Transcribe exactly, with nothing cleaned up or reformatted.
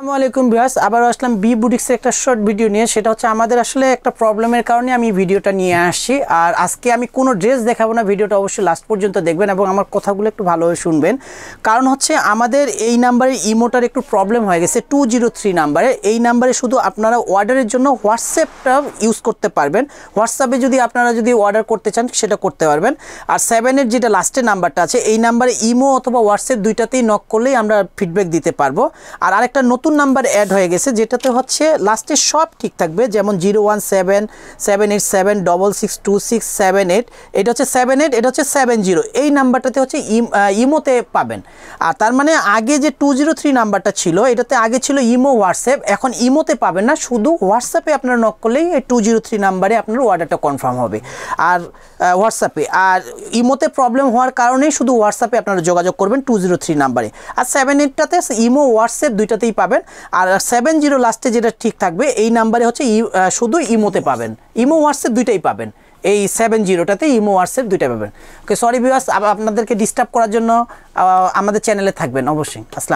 আসসালামু আলাইকুম ভিউয়ার্স, আবার আসলাম বি বুটিক্সের একটা শর্ট ভিডিও নিয়ে। সেটা হচ্ছে আমাদের আসলে একটা প্রবলেমের কারণে আমি ভিডিওটা নিয়ে আসছি। আর আজকে আমি কোনো ড্রেস দেখাবো না, ভিডিওটা অবশ্যই লাস্ট পর্যন্ত দেখবেন এবং আমার কথাগুলো একটু ভালোভাবে শুনবেন। কারণ হচ্ছে আমাদের এই নাম্বারে ইমোটার একটু প্রবলেম হয়ে গেছে, টু জিরো থ্রি নাম্বারে। এই নাম্বারে শুধু আপনারা অর্ডারের জন্য হোয়াটসঅ্যাপটা ইউজ করতে পারবেন। হোয়াটসঅ্যাপে যদি আপনারা যদি অর্ডার করতে চান সেটা করতে পারবেন। আর সেভেনের যেটা লাস্টের নাম্বারটা আছে, এই নাম্বারে ইমো অথবা হোয়াটসঅ্যাপ দুইটাতেই নক করলেই আমরা ফিডব্যাক দিতে পারবো। আর আরেকটা নতুন নাম্বার অ্যাড হয়ে গেছে, যেটাতে হচ্ছে লাস্টে সব ঠিক থাকবে, যেমন zero one seven seven eight seven double six two six seven eight এটা হচ্ছে সেভেন এইট এটা হচ্ছে সেভেন জিরো এই নাম্বারটাতে হচ্ছে ইমোতে পাবেন। আর তার মানে আগে যে টু জিরো থ্রি নাম্বারটা ছিল, এটাতে আগে ছিল ইমো হোয়াটসঅ্যাপ, এখন ইমোতে পাবেন না, শুধু হোয়াটসঅ্যাপে আপনারা নক করলেই এই টু জিরো থ্রি নাম্বারে আপনার অর্ডারটা কনফার্ম হবে। আর হোয়াটসঅ্যাপে আর ইমোতে প্রবলেম হওয়ার কারণেই শুধু হোয়াটসঅ্যাপে আপনারা যোগাযোগ করবেন টু জিরো থ্রি নাম্বারে। আর সেভেন এইটটাতে ইমো হোয়াটসঅ্যাপ দুইটাতেই পাবেন। আর সেভেন জিরো লাস্টে যেটা ঠিক থাকবে এই নাম্বারে হচ্ছে শুধু ইমোতে পাবেন, ইমো হোয়াটসঅ্যাপ দুইটাই পাবেন। এই সেভেন জিরোটাতে ইমো হোয়াটসঅ্যাপ দুইটাই পাবেন। ওকে, সরি ভিউয়ার্স, আপনাদেরকে ডিস্টার্ব করার জন্য আমাদের চ্যানেলে থাকবেন অবশ্যই। আসসালাম।